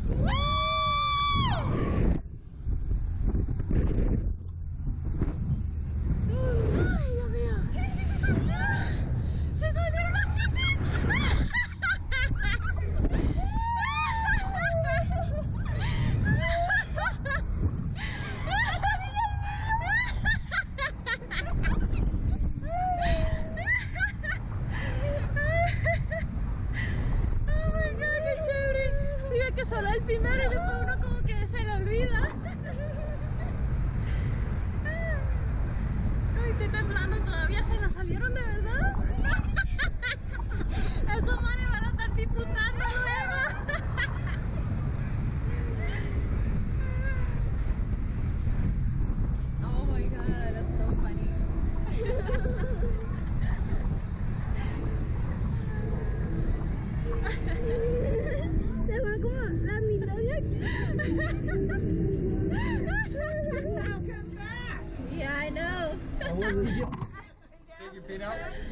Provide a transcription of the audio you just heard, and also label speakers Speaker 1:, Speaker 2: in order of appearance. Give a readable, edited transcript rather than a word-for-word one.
Speaker 1: Solo al final y después uno como que se le olvida. Ay, estoy temblando todavía, se nos salieron de verdad. Esos manes van a estar disfrutando luego. Oh my god, that's so funny.
Speaker 2: Se fue como la mitad de aquí.
Speaker 1: Yeah, I know.
Speaker 3: Take your feet out.